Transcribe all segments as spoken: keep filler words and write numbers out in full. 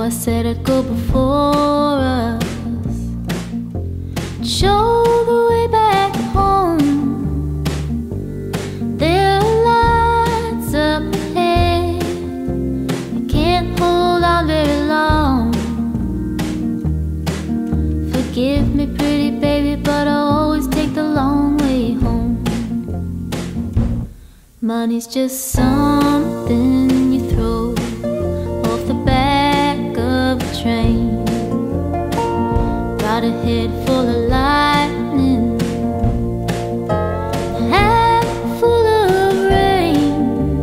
I said I'd go before us, show the way back home. There are lights up ahead, I can't hold on very long. Forgive me, pretty baby, but I always take the long way home. Money's just something you throw off the back of a train. Got a head full of lightning, a hat full of rain,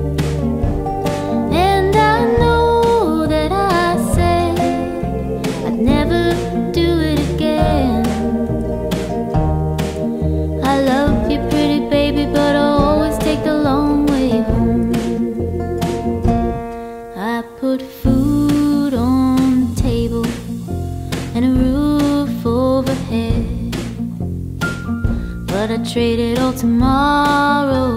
and I know that I said I'd never do it again. I love you, pretty baby, but I always take the long way home. I put food on the table and a roof overhead, but I traded all tomorrow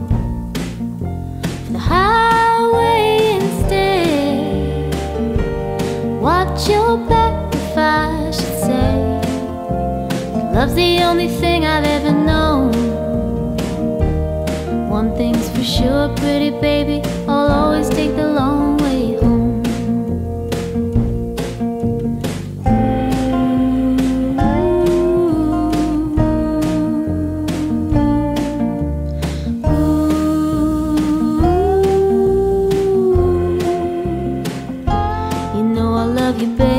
for the highway instead. Watch your back, if I should say. Love's the only thing I've ever known. One thing's for sure, pretty baby, I'll always take the long way home. You know I love you, baby.